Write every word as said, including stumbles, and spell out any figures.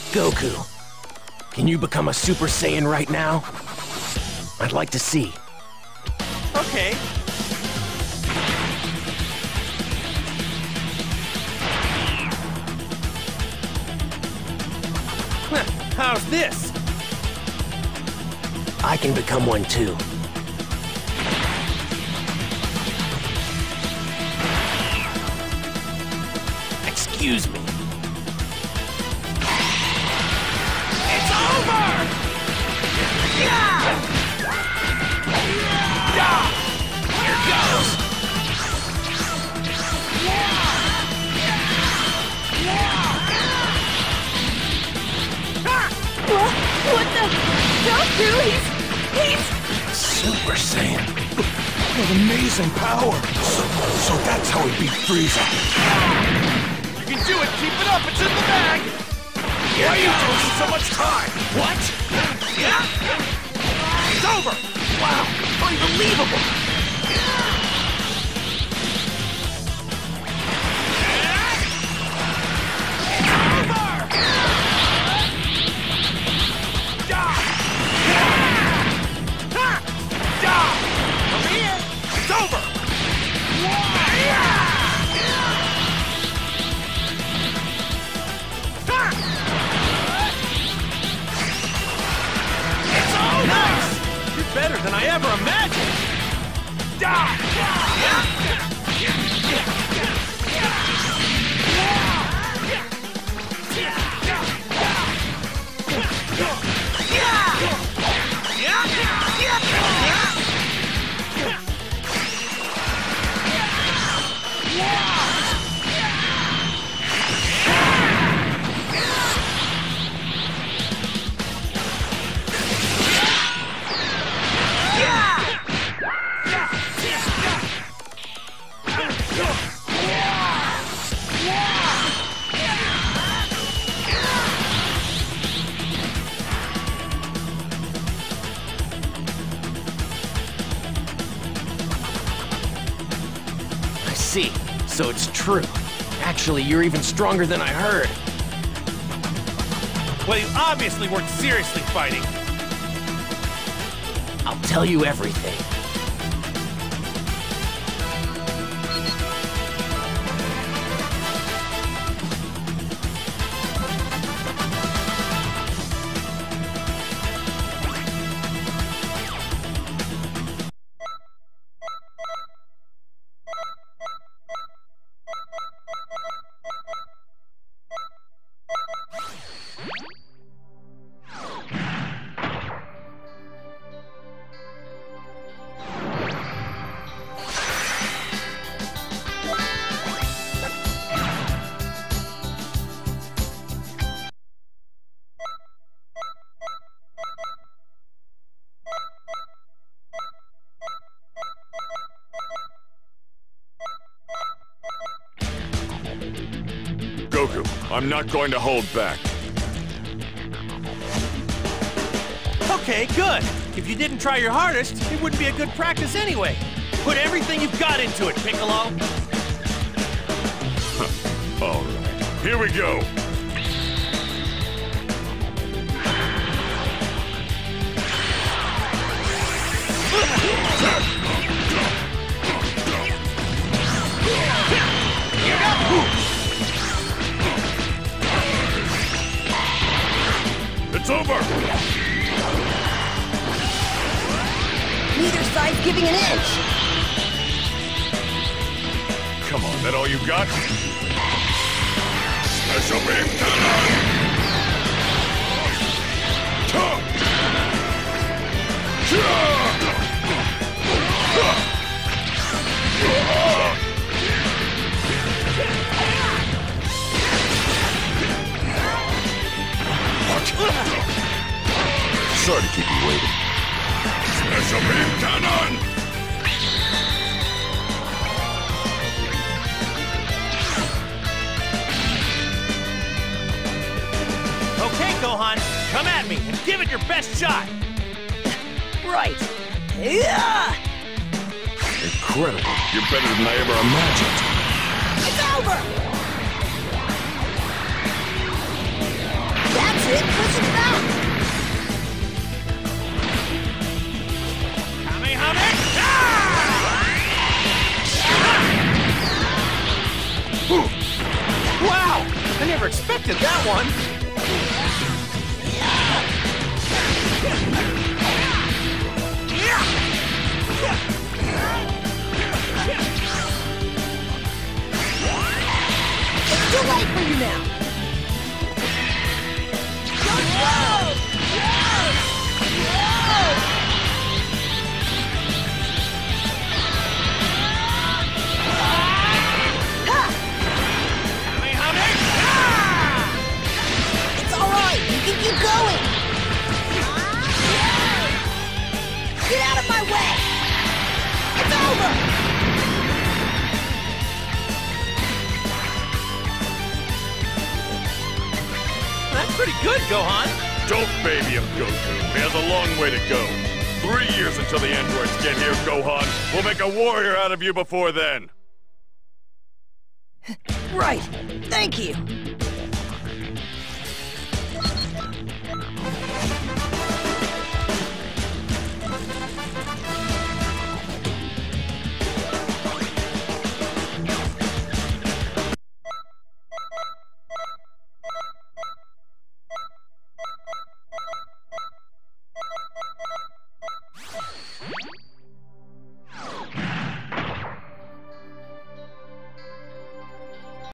Goku, can you become a Super Saiyan right now? I'd like to see. Okay. How's this? I can become one too. Excuse me. It's over! Yeah! Yeah! Here goes! What? What the? Goku, he's... he's... Super Saiyan. What amazing power. So, so that's how he beat Frieza. You can do it! Keep it up! It's in the bag! Why are you taking so much time? What? Yeah! It's over! Wow, unbelievable! Better than I ever imagined! See, so it's true. Actually, you're even stronger than I heard. Well, you obviously weren't seriously fighting. I'll tell you everything. Goku, I'm not going to hold back. Okay, good. If you didn't try your hardest, it wouldn't be a good practice anyway. Put everything you've got into it, Piccolo. All right, here we go. It's over! Neither side's giving an inch. Come on, that all you got? Special beam cannon! Ta! Sorry to keep you waiting. Special beam cannon! Okay, Gohan, come at me and give it your best shot. Right. Yeah! Incredible. You're better than I ever imagined. It's over! That's it. Push it back. Kamehameha! Wow! I never expected that one! It's too late for you now. Go, go! It's all right. You can keep going. Get out of my way. It's over. That's pretty good, Gohan. Don't baby him, Goku. He has a long way to go. Three years until the androids get here, Gohan. We'll make a warrior out of you before then. Right. Thank you.